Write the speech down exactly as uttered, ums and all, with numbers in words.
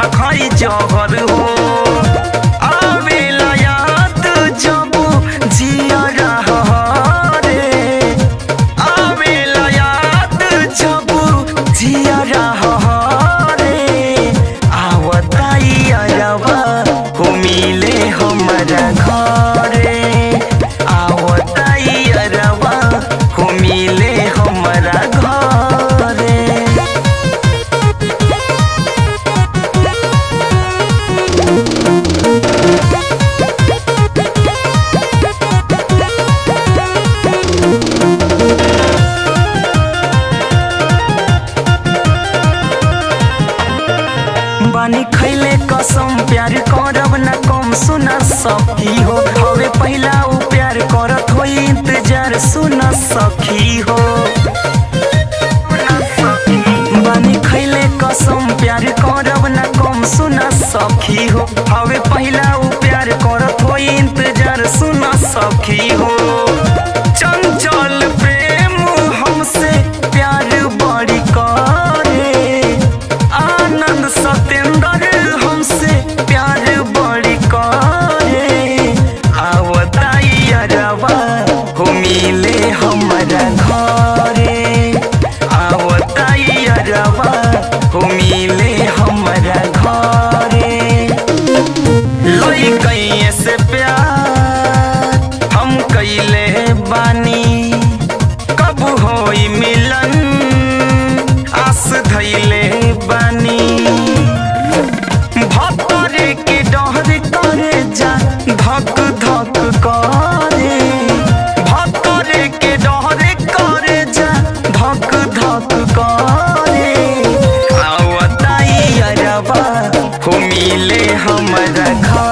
न खाई जहर हो। आवेला याद जब जिया रे, आवेला याद जब जिया रे। आवताई अरवा हो मिले हमारा घरे, आवताई अरवा हो मिले हमारा घरे। बानी खैले कसम प्यार करब न कम सुना सखी हो। हवे पहला उ प्यार करत हो इंतजार सुना सखी हो। बानी खैले कसम प्यार करब न कम सुना सखी हो। हवे पहला उ प्यार करत हो इंतजार सुना सखी हो। चंचल प्रेम हमसे प्यार बड़ी करे, आनंद सतेंद्र हमसे प्यार बड़ी करे। आवताई अरवा हो मिले हमारा घरे, आवताई अरवा हो मिले हमारा घरे। लोई कहीं से प्यार हम कैले बानी, कब होई मिलन आस धैले बानी। भतरे के डहर करे जा धक धक करे, भतरे के डहर करे जा धक धक करे। आवताई अरवा हो मिले हमारा घर।